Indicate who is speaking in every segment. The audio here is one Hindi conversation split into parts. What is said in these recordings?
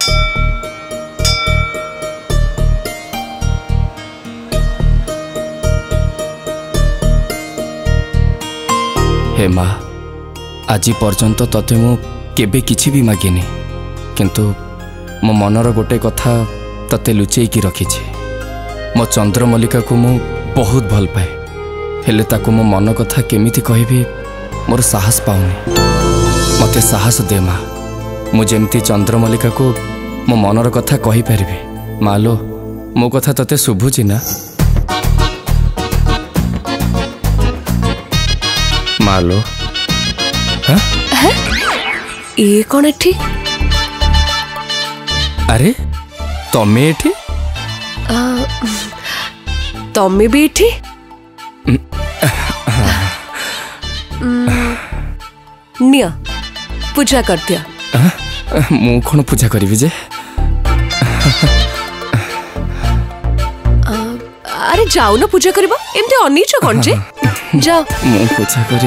Speaker 1: हे माँ, आज पर्यंत तते मु केबे किछि भी मागिनी, किंतु मो मनर गोटे कथा तते लुचेकी रखिछि। मो चंद्रमल्लिका को मु बहुत भल पाए, हेले ताको मो मन कथा केमिति कहबी मोर साहस पाउनी। मते साहस दे माँ, मु जेमती चंद्रमल्लिका को मो मनर कथा कहि परिबे। मालो मो कथा तते शुभुछि ना? मालो
Speaker 2: ये कौन एठी?
Speaker 1: अरे तमे एठी?
Speaker 2: तमे भी एठी? निया पूजा कर दिया।
Speaker 1: मु कौन पूजा करी जे?
Speaker 2: अरे जाओ ना पूजा करबा, एमते अनीच कौन जे? जाओ।
Speaker 1: मु पूजा करी।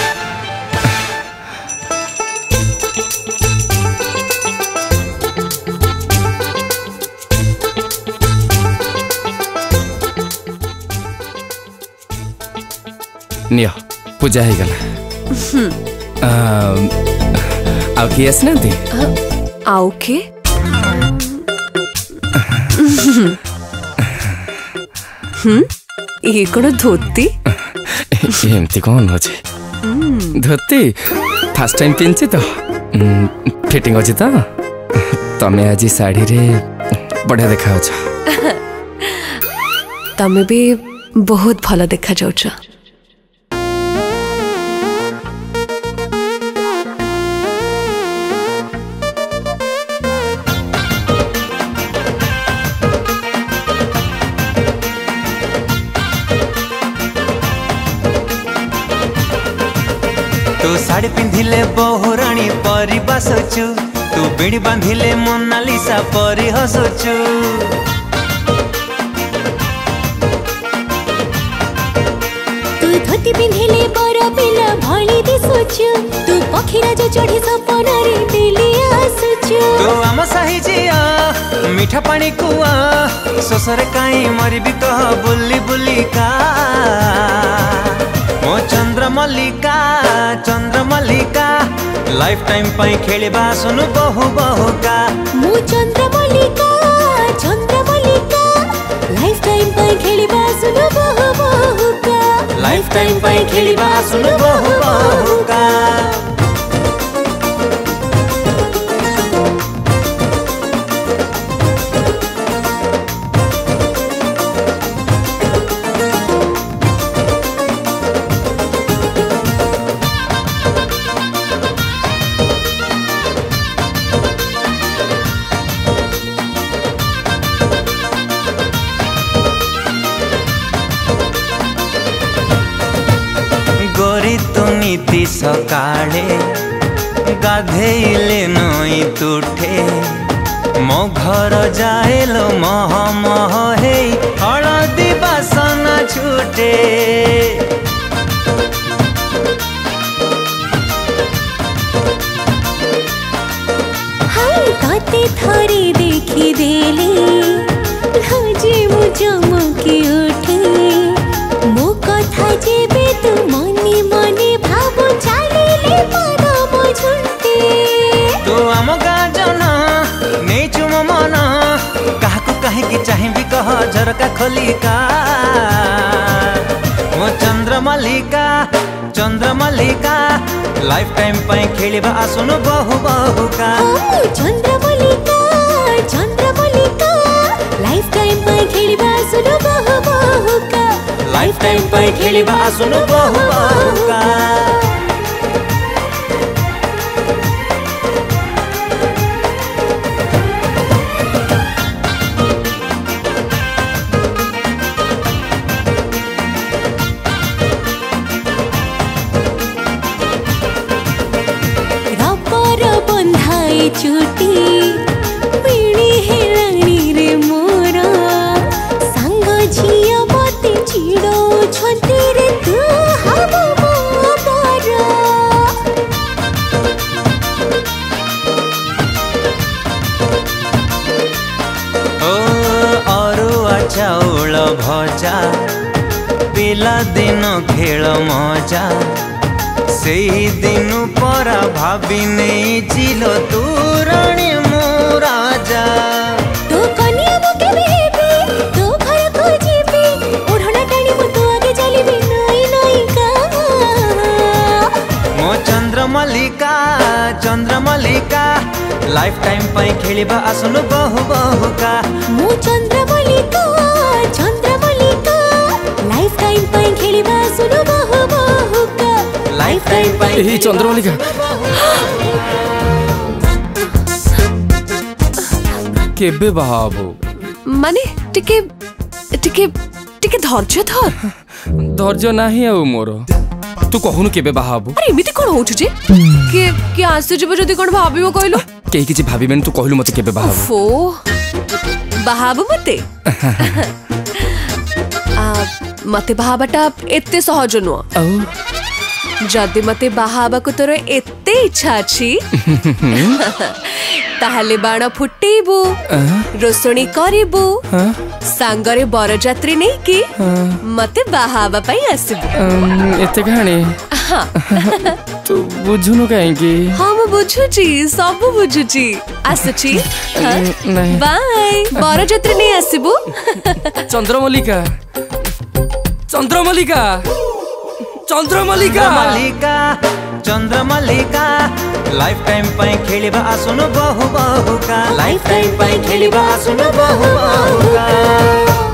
Speaker 1: निया पूजा ही गला। आउ किए आसना दी?
Speaker 2: आउ के? ये कौन धोती?
Speaker 1: एमती कौन हो धोती? फर्स्ट टाइम पिंची तो फिटिंग अच्छी तो तमे आज साड़ी रे बढ़िया देखा।
Speaker 2: तमे भी बहुत भला देखा जाउछ।
Speaker 3: तू साड़ी पिंधिले बहुराणी परी बसचु, तू बिड़ी बांधिले मोनालिसा परी हसचु।
Speaker 4: तू धोती पिंधिले बड़ा पिला भली दिसुचु, तू पखीराज चढ़ी सपनारे डेली आसुचु।
Speaker 3: तू आम साही जिया मीठा पानी कुआ, सोसरे काई मरबी कह बुली बुली का। मो चंद्रमल्लिका चंद्रमल्लिका लाइफ टाइम पाई खेलिबा सुनु बहु बहु का।
Speaker 4: मो चंद्रमल्लिका चंद्रमल्लिका लाइफ टाइम पाई खेलिबा सुनु बहु बहु का।
Speaker 3: लाइफ टाइम पाई खेलिबा सुनु बहु बहु का। गोरी तू नीति सकाळे गाधेइले नई तुठे, मो घर जाएलो मह मह हे हलदी बासना छूटे।
Speaker 4: हाय ताते थारे देखी देली लाजे मु चमकी उठे। मो कथा जेबे तू मने मने भाबो चालिले पदम झुंटे।
Speaker 3: तू आम गाँ जना नेचु मो मन, काहाकू काहेकि चाहिबी कह झरका खोलिका। मो चंद्रमल्लिका चंद्रमल्लिका लाइफ टाइम पाई खेलिबा आसुनु बहु बहु का।
Speaker 4: मो चंद्रमल्लिका चंद्रमल्लिका लाइफ टाइम पाई खेलिबा आसुनु बहु बहु का।
Speaker 3: लाइफ टाइम पाई खेलिबा आसुनु बहु बहु का।
Speaker 4: रबर बंधाई चुटी बीड़ी हेराणी रे मोरा। सांग झिया मते चिड़ो छंती रे तू हब मो मोर।
Speaker 3: चाउल भजा पिला दिन खेल मजा से दिन परा भाभी नहीं चिलो तू रानी मो राजा
Speaker 4: तू कन्या मुके बेबी तू घर को जीबी ओढ़ना टाणी मु तो आगे चलीबी नई नई का
Speaker 3: मो चंद्रमल्लिका लाइफ टाइम पाई खेलिबा आसनु बहु बहु का
Speaker 4: मु चंद्रमल्लिका लाइफ टाइम पाई खेलिबा सुनो बहु बहु का
Speaker 3: लाइफ टाइम पाई
Speaker 1: ए चंद्रमल्लिका केबे बाहाबो
Speaker 2: माने टिके टिके टिके धैर्य धर
Speaker 1: धैर्य नाही आ मोर तू कहूनु केबे बाहाबो
Speaker 2: अरे एमिति कोन होछु जे के आसे जब जदी कोन भाबिबो कहलो
Speaker 1: केही किछि भाबिबेन तू कहलु मते केबे बाहाबो
Speaker 2: फो बाहाबो मते मते बाहाबाटा एते सहज नुह जदि मते बाहाबा को तोर एते इच्छा अछि ताहले बाण फुटेबू रोसणी करिबू सांगरे बरजात्री नै कि मते बाहाबा पई आसीबू
Speaker 1: एते कहानी तू बुझुनु काहे कि
Speaker 2: हम बुझुची सब बुझुची आसुची बाय बरजात्री नै आसीबू
Speaker 1: चंद्रमल्लिका चंद्रमल्लिका
Speaker 3: चंद्रमल्लिका लाइफ टाइम पाई खेलिबा आसनु बहु बहु का लाइफ टाइम पाई खेलिबा आसनु बहु बहु का